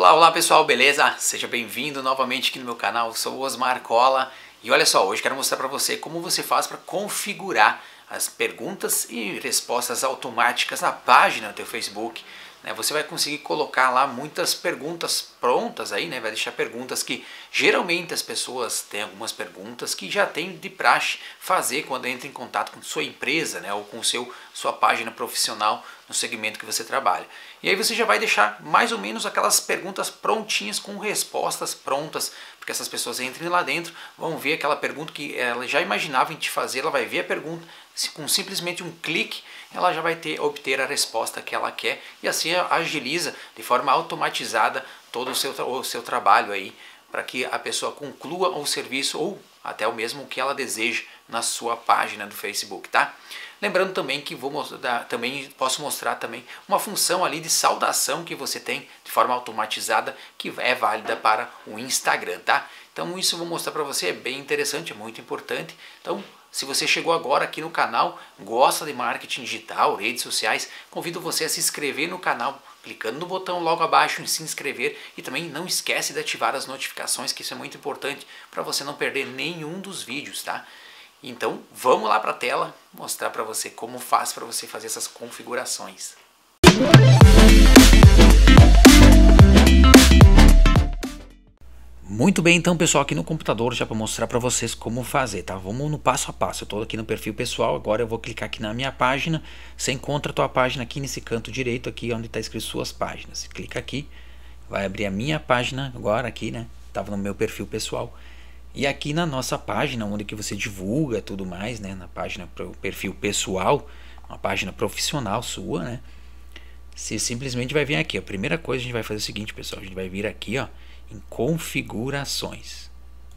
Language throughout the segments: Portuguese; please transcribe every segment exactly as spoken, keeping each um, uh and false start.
Olá, olá pessoal, beleza? Seja bem-vindo novamente aqui no meu canal, eu sou o Osmar Cola e olha só, hoje quero mostrar para você como você faz para configurar as perguntas e respostas automáticas na página do teu Facebook. Né? Você vai conseguir colocar lá muitas perguntas prontas aí, né? Vai deixar perguntas que geralmente as pessoas têm algumas perguntas que já tem de praxe fazer quando entra em contato com sua empresa, né? Ou com seu, sua página profissional no segmento que você trabalha. E aí você já vai deixar mais ou menos aquelas perguntas prontinhas com respostas prontas, porque essas pessoas entrem lá dentro, vão ver aquela pergunta que ela já imaginava em te fazer, ela vai ver a pergunta, com simplesmente um clique ela já vai ter, obter a resposta que ela quer e assim agiliza de forma automatizada todo o seu, o seu trabalho aí, para que a pessoa conclua o serviço ou até o mesmo que ela deseja na sua página do Facebook, tá? Lembrando também que vou mostrar, também posso mostrar também uma função ali de saudação que você tem de forma automatizada que é válida para o Instagram, tá? Então isso eu vou mostrar para você, é bem interessante, é muito importante. Então se você chegou agora aqui no canal, gosta de marketing digital, redes sociais, convido você a se inscrever no canal, clicando no botão logo abaixo em se inscrever e também não esquece de ativar as notificações, que isso é muito importante para você não perder nenhum dos vídeos, tá? Então vamos lá para a tela mostrar para você como faz para você fazer essas configurações. Muito bem, então pessoal, aqui no computador já para mostrar para vocês como fazer, tá? Vamos no passo a passo. Eu estou aqui no perfil pessoal, agora eu vou clicar aqui na minha página. Você encontra a tua página aqui nesse canto direito aqui onde está escrito suas páginas. Você clica aqui, vai abrir a minha página agora aqui, né? Estava no meu perfil pessoal. E aqui na nossa página, onde que você divulga tudo mais, né? Na página pro perfil pessoal, uma página profissional sua, né? Você simplesmente vai vir aqui. A primeira coisa a gente vai fazer é o seguinte, pessoal. A gente vai vir aqui, ó, em configurações.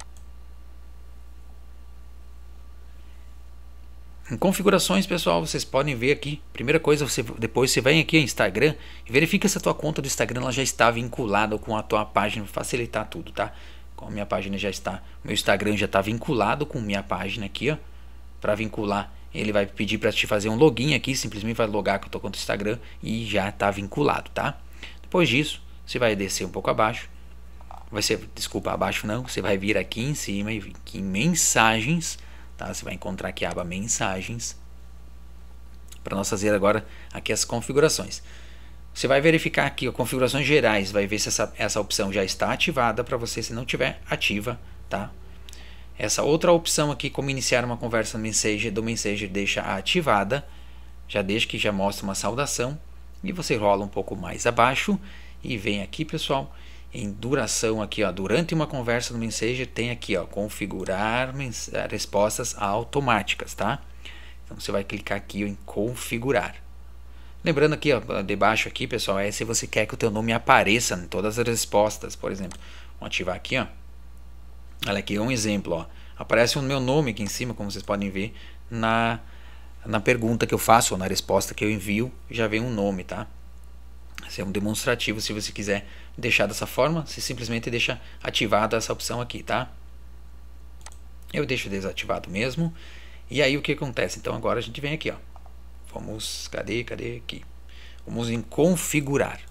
Em configurações, pessoal, vocês podem ver aqui. Primeira coisa, você depois você vem aqui em Instagram e verifica se a tua conta do Instagram ela já está vinculada com a tua página, para facilitar tudo, tá? Como a minha página já está, meu Instagram já está vinculado com minha página aqui, ó. Para vincular, ele vai pedir para te fazer um login aqui, simplesmente vai logar com a tua conta do Instagram e já está vinculado, tá? Depois disso, você vai descer um pouco abaixo. Vai ser, desculpa, abaixo não, você vai vir aqui em cima e vir aqui em mensagens, tá? Você vai encontrar aqui a aba mensagens, para nós fazer agora aqui as configurações. Você vai verificar aqui ó, configurações gerais, vai ver se essa, essa opção já está ativada para você, se não tiver ativa, tá? Essa outra opção aqui, como iniciar uma conversa no Messenger, do Messenger deixa ativada, já deixa que já mostra uma saudação, e você rola um pouco mais abaixo e vem aqui, pessoal, em duração aqui, ó, durante uma conversa no Messenger tem aqui, ó, configurar respostas automáticas, tá? Então você vai clicar aqui ó, em configurar. Lembrando aqui, ó, debaixo aqui, pessoal, é se você quer que o teu nome apareça em todas as respostas, por exemplo. Vamos ativar aqui, ó. Olha aqui, um exemplo, ó. Aparece o meu nome aqui em cima, como vocês podem ver, na, na pergunta que eu faço, ou na resposta que eu envio, já vem um nome, tá? Esse é um demonstrativo, se você quiser deixar dessa forma, você simplesmente deixa ativada essa opção aqui, tá? Eu deixo desativado mesmo. E aí o que acontece? Então agora a gente vem aqui, ó. Vamos, cadê, cadê aqui? Vamos em configurar.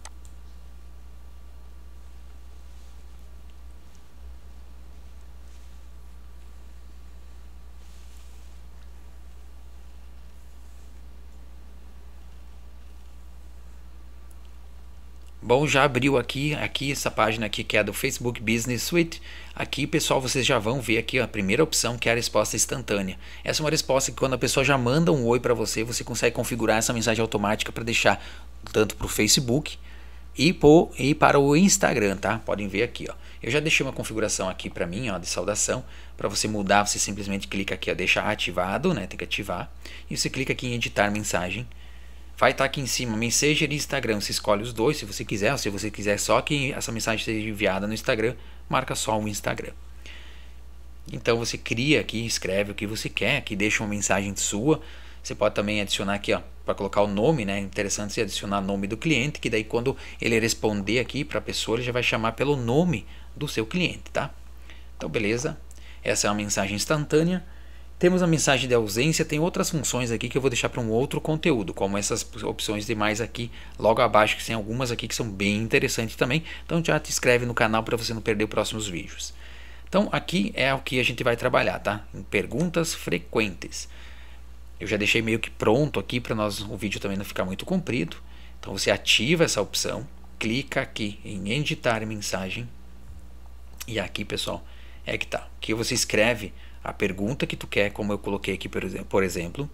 Bom, já abriu aqui, aqui essa página aqui que é do Facebook Business Suite. Aqui, pessoal, vocês já vão ver aqui ó, a primeira opção que é a resposta instantânea. Essa é uma resposta que quando a pessoa já manda um oi para você, você consegue configurar essa mensagem automática para deixar tanto para o Facebook e, pro, e para o Instagram, tá? Podem ver aqui, ó. Eu já deixei uma configuração aqui para mim, ó, de saudação. Para você mudar, você simplesmente clica aqui, ó, deixa ativado, né? Tem que ativar. E você clica aqui em editar mensagem. Vai estar aqui em cima, Messenger e Instagram, você escolhe os dois se você quiser, ou se você quiser só que essa mensagem seja enviada no Instagram, marca só o Instagram. Então você cria aqui, escreve o que você quer, aqui deixa uma mensagem sua, você pode também adicionar aqui, ó, para colocar o nome, né? Interessante você adicionar o nome do cliente, que daí quando ele responder aqui para a pessoa, ele já vai chamar pelo nome do seu cliente, tá? Então beleza, essa é uma mensagem instantânea. Temos a mensagem de ausência, tem outras funções aqui que eu vou deixar para um outro conteúdo, como essas opções demais aqui, logo abaixo, que tem algumas aqui que são bem interessantes também. Então já te inscreve no canal para você não perder os próximos vídeos. Então aqui é o que a gente vai trabalhar, tá? Em perguntas frequentes. Eu já deixei meio que pronto aqui para nós o vídeo também não ficar muito comprido. Então você ativa essa opção, clica aqui em editar mensagem. E aqui, pessoal, é que tá. Aqui você escreve a pergunta que tu quer, como eu coloquei aqui, por exemplo,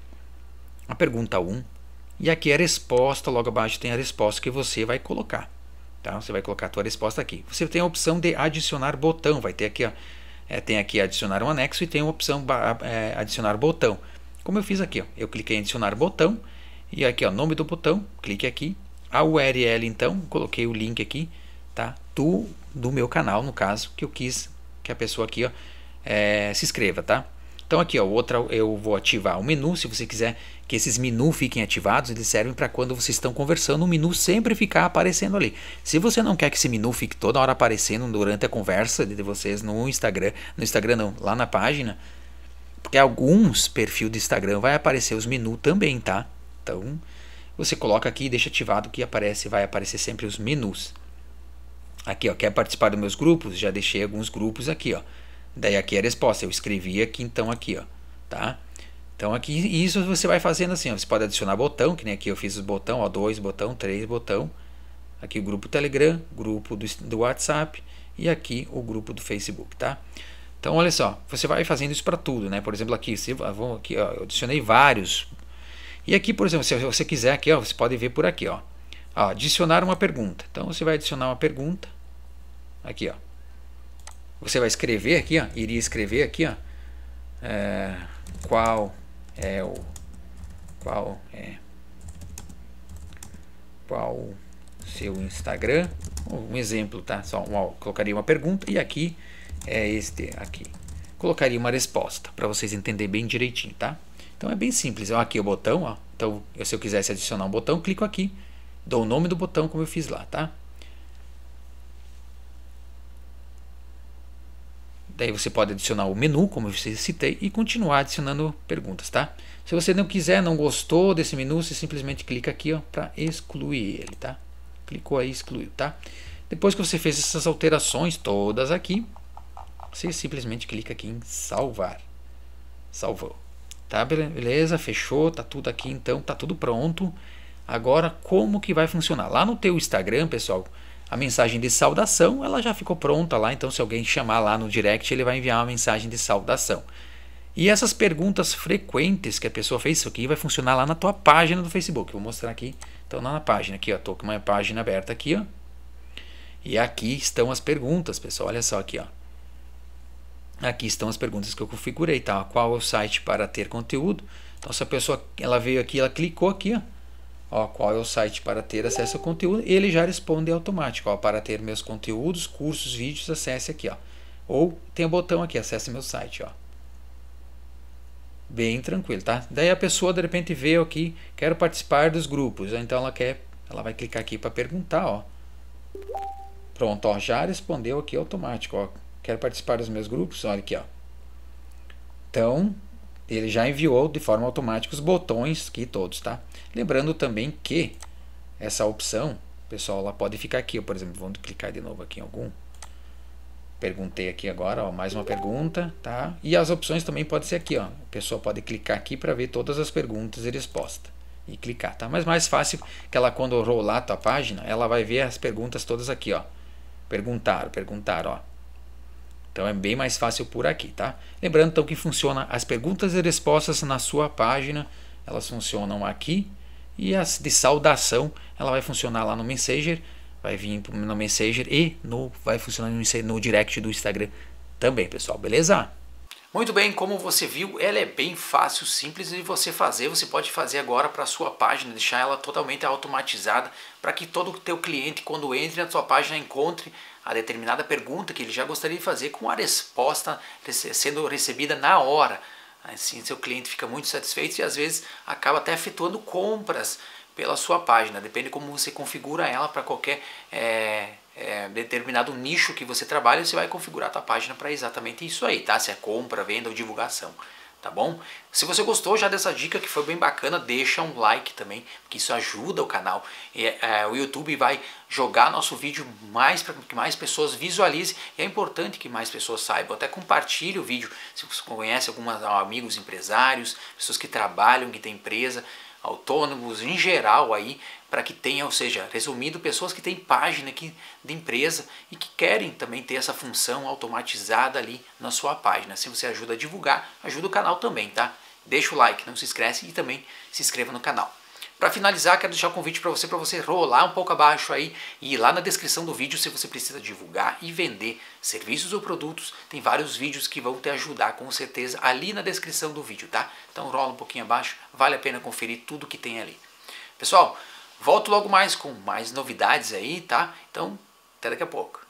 a pergunta um, e aqui a resposta, logo abaixo tem a resposta que você vai colocar, tá? Você vai colocar a tua resposta aqui. Você tem a opção de adicionar botão, vai ter aqui, ó, é, tem aqui adicionar um anexo e tem a opção é, adicionar botão. Como eu fiz aqui, ó, eu cliquei em adicionar botão, e aqui, ó, nome do botão, clique aqui, a U R L então, coloquei o link aqui, tá? Do, do meu canal, no caso, que eu quis que a pessoa aqui, ó, É, se inscreva, tá? Então aqui, ó, outra eu vou ativar o menu. Se você quiser que esses menus fiquem ativados, eles servem para quando vocês estão conversando, o menu sempre ficar aparecendo ali. Se você não quer que esse menu fique toda hora aparecendo durante a conversa de vocês no Instagram, no Instagram não, lá na página, porque alguns perfis do Instagram vai aparecer os menus também, tá? Então você coloca aqui e deixa ativado que aparece, vai aparecer sempre os menus. Aqui, ó, quer participar dos meus grupos? Já deixei alguns grupos aqui, ó. Daí aqui é a resposta, eu escrevi aqui, então aqui, ó, tá? Então aqui, isso você vai fazendo assim, ó, você pode adicionar botão, que nem aqui eu fiz os botão, ó, dois botão, três botão, aqui o grupo Telegram, grupo do, do WhatsApp e aqui o grupo do Facebook, tá? Então olha só, você vai fazendo isso para tudo, né? Por exemplo aqui, se, vamos aqui, ó, eu adicionei vários, e aqui, por exemplo, se você quiser aqui, ó, você pode ver por aqui, ó, ó, adicionar uma pergunta. Então você vai adicionar uma pergunta, aqui, ó. Você vai escrever aqui, ó, iria escrever aqui, ó, é, qual é o, qual é, qual seu Instagram, um exemplo, tá? Só uma, colocaria uma pergunta e aqui é este aqui, colocaria uma resposta para vocês entenderem bem direitinho, tá? Então é bem simples, ó, aqui o botão, ó, então se eu quisesse adicionar um botão, clico aqui, dou o nome do botão como eu fiz lá, tá? Daí você pode adicionar o menu, como eu citei, e continuar adicionando perguntas, tá? Se você não quiser, não gostou desse menu, você simplesmente clica aqui, ó, para excluir ele, tá? Clicou aí, excluiu, tá? Depois que você fez essas alterações todas aqui, você simplesmente clica aqui em salvar. Salvou. Tá, beleza? Fechou, tá tudo aqui, então tá tudo pronto. Agora, como que vai funcionar? Lá no teu Instagram, pessoal, a mensagem de saudação, ela já ficou pronta lá, então se alguém chamar lá no direct, ele vai enviar uma mensagem de saudação. E essas perguntas frequentes que a pessoa fez, isso aqui vai funcionar lá na tua página do Facebook. Eu vou mostrar aqui, então lá na página aqui, ó, tô com uma página aberta aqui, ó. E aqui estão as perguntas, pessoal, olha só aqui, ó. Aqui estão as perguntas que eu configurei, tá? Qual é o site para ter conteúdo? Então se a pessoa, ela veio aqui, ela clicou aqui, ó. Ó, qual é o site para ter acesso ao conteúdo? Ele já responde automático, ó, para ter meus conteúdos, cursos, vídeos, acesse aqui, ó. Ou tem o botão aqui, acesse meu site, ó. Bem tranquilo, tá? Daí a pessoa de repente vê aqui, quero participar dos grupos, então ela quer, ela vai clicar aqui para perguntar, ó. Pronto, ó, já respondeu aqui automático, ó. Quero participar dos meus grupos, olha aqui, ó. Então, ele já enviou de forma automática os botões aqui todos, tá? Lembrando também que essa opção, pessoal, ela pode ficar aqui, ó, por exemplo, vamos clicar de novo aqui em algum. Perguntei aqui agora, ó, mais uma pergunta, tá? E as opções também podem ser aqui, ó. A pessoa pode clicar aqui para ver todas as perguntas e respostas e clicar, tá? Mas mais fácil que ela, quando rolar a tua página, ela vai ver as perguntas todas aqui, ó. Perguntar, perguntar, ó. Então é bem mais fácil por aqui, tá? Lembrando então que funciona as perguntas e respostas na sua página, elas funcionam aqui, e as de saudação, ela vai funcionar lá no Messenger, vai vir no Messenger e no, vai funcionar no, no direct do Instagram também, pessoal, beleza? Muito bem, como você viu, ela é bem fácil, simples de você fazer. Você pode fazer agora para a sua página, deixar ela totalmente automatizada, para que todo o teu cliente, quando entre na sua página, encontre a determinada pergunta que ele já gostaria de fazer com a resposta sendo recebida na hora. Assim, seu cliente fica muito satisfeito e às vezes acaba até efetuando compras pela sua página. Depende de como você configura ela para qualquer é, é, determinado nicho que você trabalha, você vai configurar a sua página para exatamente isso aí, tá? Se é compra, venda ou divulgação. tá bom? Se você gostou já dessa dica que foi bem bacana, deixa um like também, porque isso ajuda o canal. E, é, o YouTube vai jogar nosso vídeo mais para que mais pessoas visualizem, e é importante que mais pessoas saibam. Até compartilhe o vídeo se você conhece alguns amigos empresários, pessoas que trabalham, que têm empresa, autônomos em geral aí, para que tenha, ou seja, resumindo, pessoas que têm página aqui de empresa e que querem também ter essa função automatizada ali na sua página. Se você ajuda a divulgar, ajuda o canal também, tá? Deixa o like, não se esquece, e também se inscreva no canal. Para finalizar, quero deixar um convite para você, para você rolar um pouco abaixo aí e ir lá na descrição do vídeo se você precisa divulgar e vender serviços ou produtos. Tem vários vídeos que vão te ajudar com certeza ali na descrição do vídeo, tá? Então rola um pouquinho abaixo, vale a pena conferir tudo que tem ali. Pessoal, volto logo mais com mais novidades aí, tá? Então, até daqui a pouco.